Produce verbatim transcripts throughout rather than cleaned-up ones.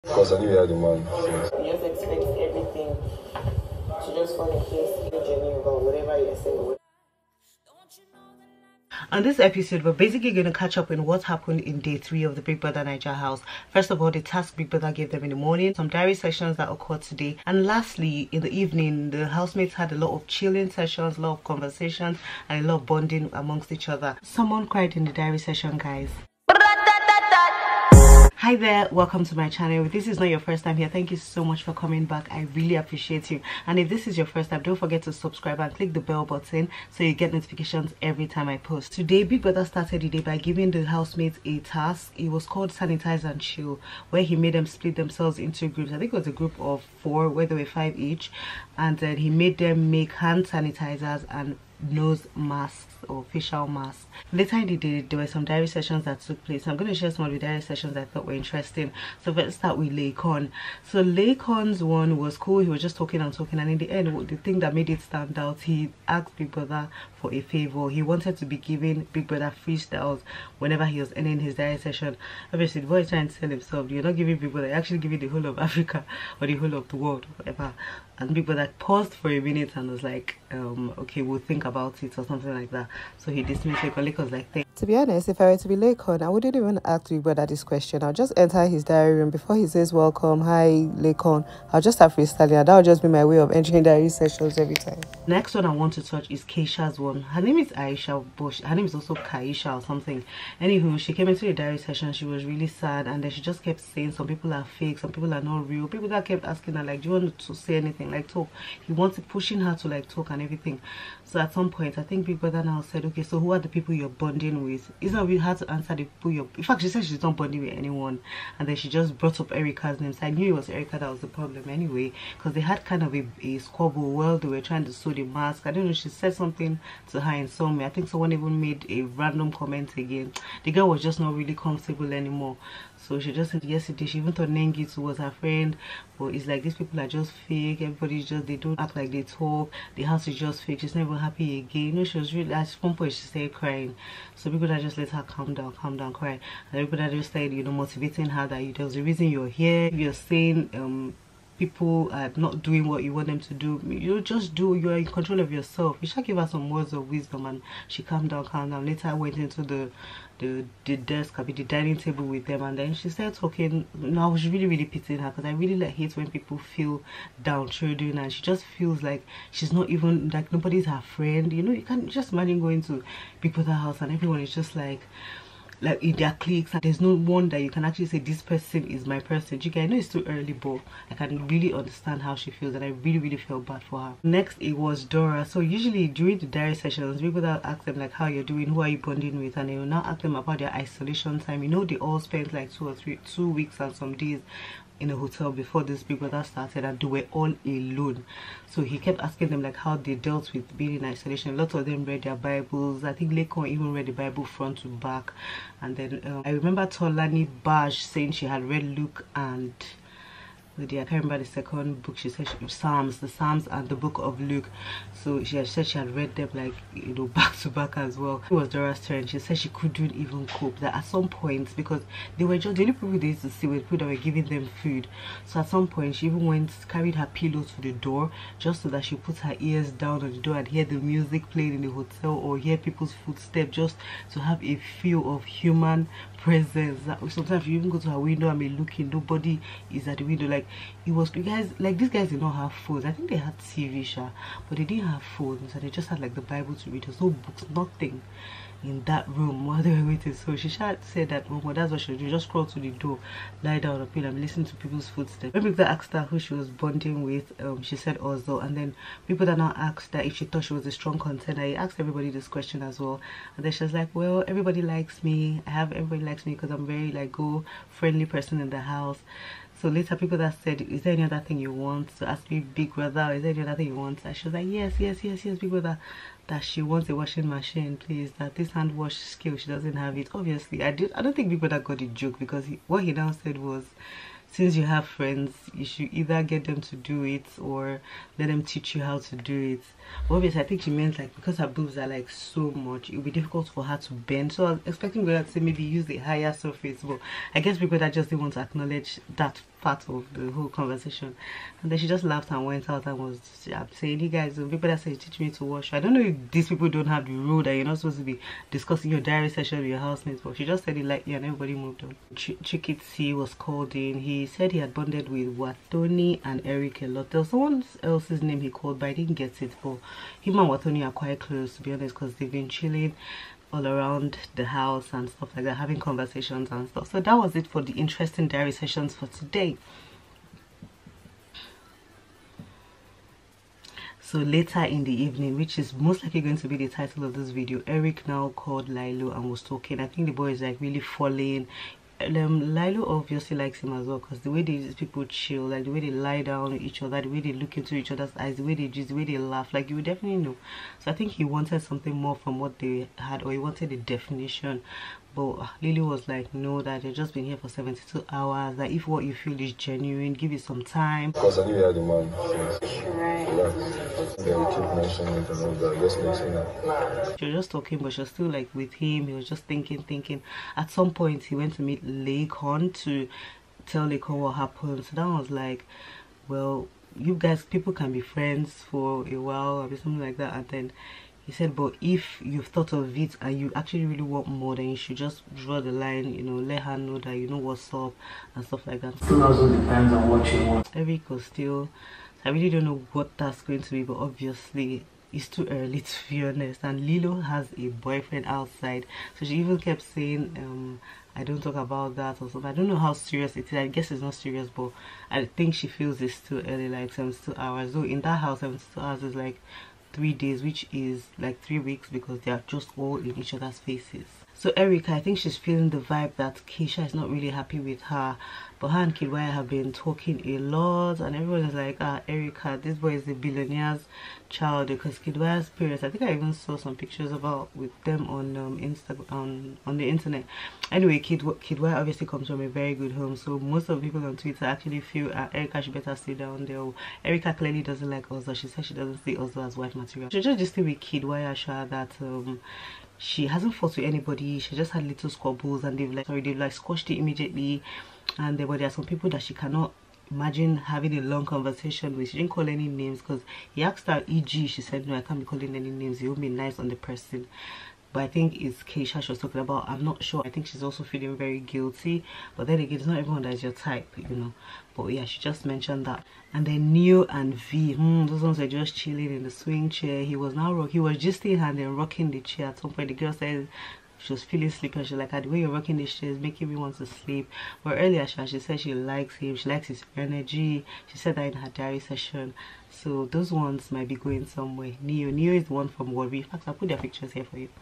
Because I knew you had a man. You just expect everything to just fall in place, genuine about whatever you're saying. On this episode, we're basically going to catch up on what happened in day three of the Big Brother Naija house. First of all, the task Big Brother gave them in the morning, some diary sessions that occurred today, and lastly, in the evening, the housemates had a lot of chilling sessions, a lot of conversations, and a lot of bonding amongst each other. Someone cried in the diary session, guys. Hi there, welcome to my channel. If this is not your first time here, thank you so much for coming back. I really appreciate you. And if this is your first time, don't forget to subscribe and click the bell button so you get notifications every time I post. Today, Big Brother started the day by giving the housemates a task. It was called Sanitize and Chill, where he made them split themselves into groups. I think it was a group of four, where there were five each, and then he made them make hand sanitizers and nose masks or facial masks. Later in the day, there were some diary sessions that took place. I'm going to share some of the diary sessions I thought were interesting. So let's start with Laycon. So Laycon's one was cool. He was just talking and talking, and in the end, the thing that made it stand out, he asked Big Brother for a favor. He wanted to be giving Big Brother freestyles whenever he was ending his diary session. Obviously, the boy is trying to tell himself, you're not giving Big Brother, you're actually giving the whole of Africa or the whole of the world, whatever. And Big Brother paused for a minute and was like, um, okay, we'll think about it or something like that. So he dismissed Laycon. Laycon was like, thank. To be honest, if I were to be Laycon, I wouldn't even ask Big Brother this question. I'll just enter his diary room before he says welcome, hi Laycon. I'll just have freestyling, and that'll just be my way of entering diary sessions every time. Next one I want to touch is Keisha's one. Her name is Aisha, but her name is also Kaisha or something. Anywho, she came into the diary session. She was really sad, and then she just kept saying some people are fake, some people are not real. People that kept asking her like, do you want to say anything, like talk? He wanted pushing her to like talk and everything. So at some point, I think Big Brother now said, okay, so who are the people you're bonding with? It's not really hard to answer the people you're... In fact, she said she's not bonding with anyone. And then she just brought up Erica's name. So I knew it was Erica that was the problem anyway. Because they had kind of a, a squabble while they were trying to sew the mask. I don't know, she said something to her in some way. I think someone even made a random comment again. The girl was just not really comfortable anymore. So she just said yesterday, she even thought Nengi was her friend. But it's like, these people are just fake. Everybody's just, they don't act like they talk. The house is just fake. She's not even happy again. You know, she was really, at one point she started crying. So people that just let her calm down, calm down, cry. And people that just started, you know, motivating her that you, there's a reason you're here. You're saying, um, people are not doing what you want them to do. You just do, you're in control of yourself. You should give her some words of wisdom, and she calmed down, calmed down. Later I went into the the, the desk, I mean the dining table with them, and then she started talking. No, I was really really pitying her, because I really like hate when people feel downtrodden, and she just feels like she's not even, like nobody's her friend. You know, you can't just imagine going to Big Brother house and everyone is just like like in their cliques, and there's no one that you can actually say this person is my person. You guys, I know it's too early, but I can really understand how she feels, and I really really felt bad for her. Next, it was Dora. So usually during the diary sessions, people that ask them like how you're doing, who are you bonding with, and they will now ask them about their isolation time. You know, they all spent like two or three two weeks and some days in a hotel before this Big Brother started, and they were all alone. So he kept asking them like how they dealt with being in isolation. A lot of them read their Bibles. I think Laycon even read the Bible front to back. And then um, I remember Tolani Bash saying she had read Luke and I can't remember the second book. She said she, Psalms, the Psalms and the book of Luke. So she had said she had read them like, you know, back to back as well. It was Dora's turn. She said she couldn't even cope. That at some point, because they were just the only people they used to see were people that were giving them food. So at some point, she even went, carried her pillow to the door just so that she put her ears down on the door and hear the music playing in the hotel or hear people's footsteps, just to have a feel of human presence. Sometimes you even go to her window and be looking, nobody is at the window. Like, it was, you guys, like these guys did not have phones. I think they had T V, sha, but they didn't have phones, and they just had like the Bible to read. There's no books, nothing in that room while they were waiting. So she said that, oh, well, that's what she would do. Just crawl to the door, lie down on a pillow and listen to people's footsteps. When people asked her who she was bonding with, um, she said Ozzo. And then people that now asked that if she thought she was a strong contender, I asked everybody this question as well. And then she was like, well, everybody likes me. I have everybody likes me because I'm very like go friendly person in the house. So later people that said, is there any other thing you want to ask me, Big Brother? Is there any other thing you want? And she was like, yes, yes, yes, yes, Big Brother. That she wants a washing machine, please. That this hand wash skill, she doesn't have it. Obviously, I did. I don't think Big Brother got the joke, because he, what he now said was, since you have friends, you should either get them to do it or let them teach you how to do it. But obviously, I think she meant like because her boobs are like so much, it would be difficult for her to bend. So I was expecting Brother to say maybe use a higher surface, but I guess people that just didn't want to acknowledge that part of the whole conversation. And then she just laughed and went out and was saying, you guys, the people that say teach me to wash. I don't know if these people don't have the rule that you're not supposed to be discussing your diary session with your housemates, but she just said it lightly and everybody moved on. Ch Chikitsi was called in. He said he had bonded with Watoni and Eric a lot. There was someone else's name he called, but I didn't get it. But him and Watoni are quite close, to be honest, because they've been chilling all around the house and stuff like that, having conversations and stuff. So that was it for the interesting diary sessions for today. So later in the evening, which is most likely going to be the title of this video, Eric now called Lilo and was talking. I think the boy is like really falling. Um, Lilo obviously likes him as well, because the way these people chill, like the way they lie down with each other, the way they look into each other's eyes, the way they just, the way they laugh, like you would definitely know. So I think he wanted something more from what they had, or he wanted a definition. But uh, Lily was like, no, that they've just been here for seventy-two hours, that if what you feel is genuine, give it some time. Because I knew you had a man. Right. They will keep mentioning it and all that. Just mention that. She was just talking, but she was still like with him. He was just thinking, thinking. At some point, he went to meet Laycon to tell Laycon what happened. So that was like, well, you guys, people can be friends for a while or something like that. And then he said, but if you've thought of it and you actually really want more, then you should just draw the line, you know, let her know that you know what's up and stuff like that. Still also depends on what you want. Eric was still, I really don't know what that's going to be, but obviously it's too early to be honest. And Lilo has a boyfriend outside, so she even kept saying, um, I don't talk about that or something. I don't know how serious it is. I guess it's not serious, but I think she feels it's too early, like seventy-two hours. So in that house, seventy-two hours is like three days, which is like three weeks, because they are just all in each other's faces. So Erica, I think she's feeling the vibe that Keisha is not really happy with her, but her and Kidwaya have been talking a lot, and everyone is like, ah, Erica, this boy is a billionaire's child, because Kidwaya's parents, I think I even saw some pictures about with them on um, Instagram, on, on the internet. Anyway, Kid, Kidwaya obviously comes from a very good home, so most of the people on Twitter actually feel uh, Erica should better stay down there. Erica clearly doesn't like Ozo. She said she doesn't see Ozo as wife material. She just just with Kidwaya Sha that um she hasn't fought with anybody. She just had little squabbles, and they've like sorry they've like squashed it immediately. And there, but there are some people that she cannot imagine having a long conversation with. She didn't call any names because he asked her, E G she said, no, I can't be calling any names, it will be nice on the person. But I think it's Keisha she was talking about. I'm not sure. I think she's also feeling very guilty. But then again, it's not everyone that's your type, you know. But yeah, she just mentioned that. And then Neo and V, hmm, those ones were just chilling in the swing chair. He was now rock. He was just in and then rocking the chair. At some point, the girl said she was feeling sleepy. And she's like, the way you're rocking this chair is making me want to sleep. But earlier, she, she said she likes him. She likes his energy. She said that in her diary session. So those ones might be going somewhere. Neo, Neo is the one from Warri. In fact, I'll put their pictures here for you.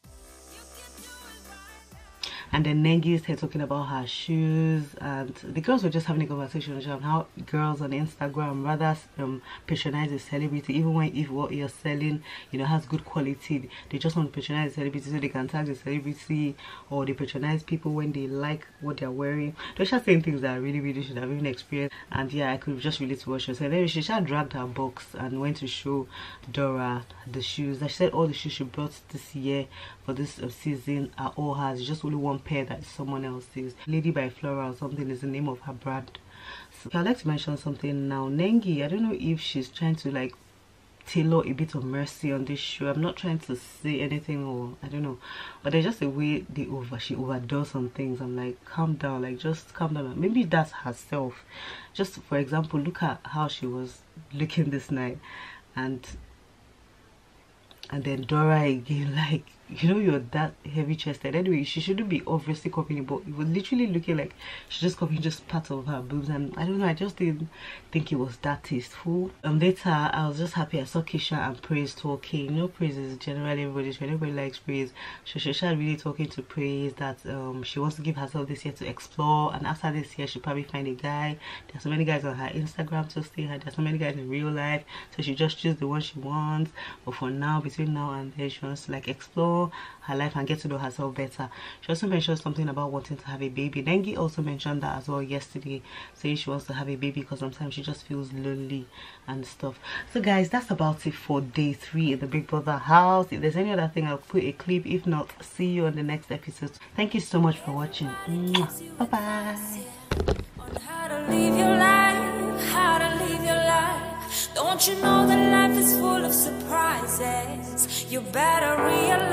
And then Nengi is here talking about her shoes, and the girls were just having a conversation on how girls on Instagram rather um, patronize a celebrity, even when if what you're selling, you know, has good quality. They just want to patronize a celebrity so they can tag the celebrity, or they patronize people when they like what they're wearing. They're just saying things that I really, really should have even experienced. And yeah, I could just relate to what she was saying. Then she just dragged her box and went to show Dora the shoes. That she said all the shoes she brought this year for this uh, season are all hers. Just only one pair that someone else's. Lady by Flora or something is the name of her brand. So I'd like to mention something now. Nengi, I don't know if she's trying to like tailor a bit of mercy on this show. I'm not trying to say anything, or I don't know, but there's just a way they over she overdoes some things. I'm like, calm down, like just calm down. Maybe that's herself. Just for example, look at how she was looking this night, and and then Dora again, like, you know, you're that heavy chested. Anyway, she shouldn't be obviously copying it, but it was literally looking like she's just copying just part of her boobs. And I don't know, I just didn't think it was that tasteful. Um later I was just happy I saw Keisha and Praise talking. You know, Praise is generally everybody's friend, everybody likes Praise. So she started really talking to Praise that um she wants to give herself this year to explore, and after this year she'll probably find a guy. There's so many guys on her Instagram to stay her, there's so many guys in real life, so she just choose the one she wants. But for now, between now and then, she wants to like explore her life and get to know herself better. She also mentioned something about wanting to have a baby. Nengi also mentioned that as well yesterday, saying she wants to have a baby because sometimes she just feels lonely and stuff. So guys, that's about it for day three in the Big Brother house. If there's any other thing, I'll put a clip. If not, see you on the next episode. Thank you so much for watching. Bye bye. How to live your life, how to live your life. Don't you know that life is full of surprises? You better realize